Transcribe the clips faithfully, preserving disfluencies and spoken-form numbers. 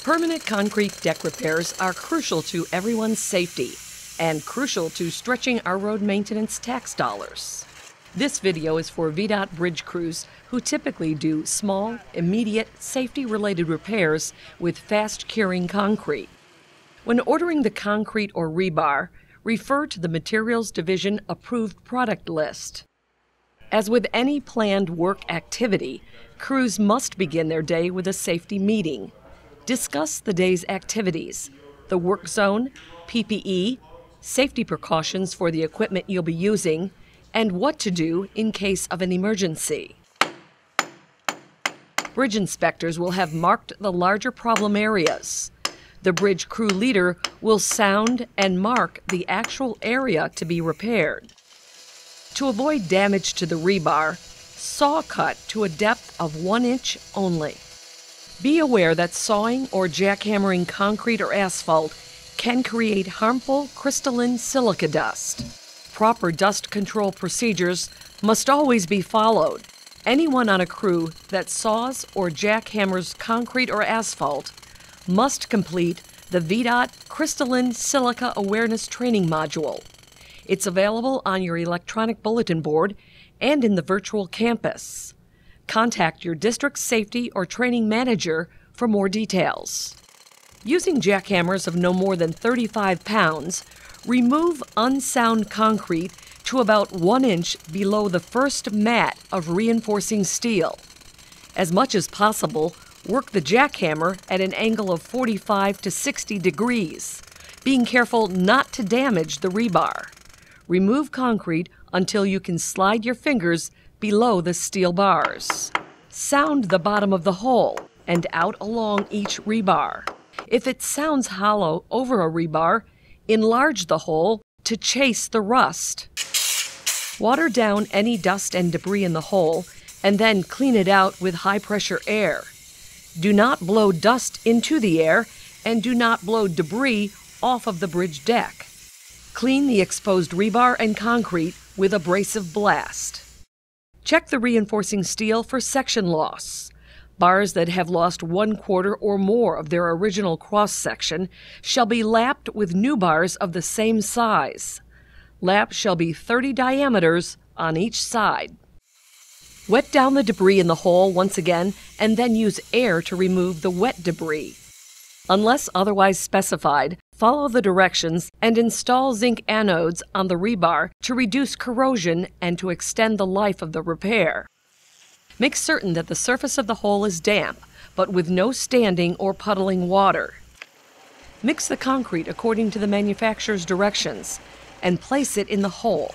Permanent concrete deck repairs are crucial to everyone's safety and crucial to stretching our road maintenance tax dollars. This video is for V DOT bridge crews who typically do small, immediate, safety-related repairs with fast-curing concrete. When ordering the concrete or rebar, refer to the Materials Division approved product list. As with any planned work activity, crews must begin their day with a safety meeting. Discuss the day's activities, the work zone, P P E, safety precautions for the equipment you'll be using, and what to do in case of an emergency. Bridge inspectors will have marked the larger problem areas. The bridge crew leader will sound and mark the actual area to be repaired. To avoid damage to the rebar, saw cut to a depth of one inch only. Be aware that sawing or jackhammering concrete or asphalt can create harmful crystalline silica dust. Proper dust control procedures must always be followed. Anyone on a crew that saws or jackhammers concrete or asphalt must complete the V DOT Crystalline Silica Awareness Training Module. It's available on your electronic bulletin board and in the virtual campus. Contact your district safety or training manager for more details. Using jackhammers of no more than thirty-five pounds, remove unsound concrete to about one inch below the first mat of reinforcing steel. As much as possible, work the jackhammer at an angle of forty-five to sixty degrees, being careful not to damage the rebar. Remove concrete until you can slide your fingers below the steel bars. Sound the bottom of the hole and out along each rebar. If it sounds hollow over a rebar, enlarge the hole to chase the rust. Water down any dust and debris in the hole and then clean it out with high-pressure air. Do not blow dust into the air and do not blow debris off of the bridge deck. Clean the exposed rebar and concrete with abrasive blast. Check the reinforcing steel for section loss. Bars that have lost one quarter or more of their original cross-section shall be lapped with new bars of the same size. Laps shall be thirty diameters on each side. Wet down the debris in the hole once again and then use air to remove the wet debris. Unless otherwise specified, follow the directions and install zinc anodes on the rebar to reduce corrosion and to extend the life of the repair. Make certain that the surface of the hole is damp, but with no standing or puddling water. Mix the concrete according to the manufacturer's directions and place it in the hole.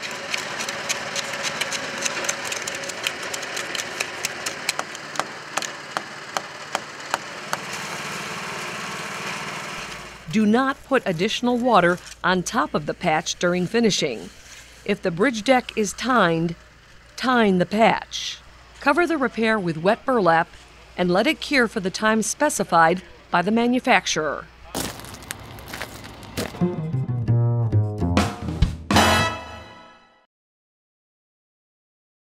Do not put additional water on top of the patch during finishing. If the bridge deck is tined, tine the patch. Cover the repair with wet burlap and let it cure for the time specified by the manufacturer.